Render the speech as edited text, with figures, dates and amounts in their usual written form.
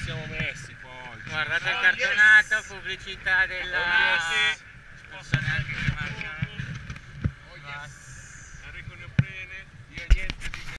siamo messi poi. Guardate il cartonato, pubblicità della...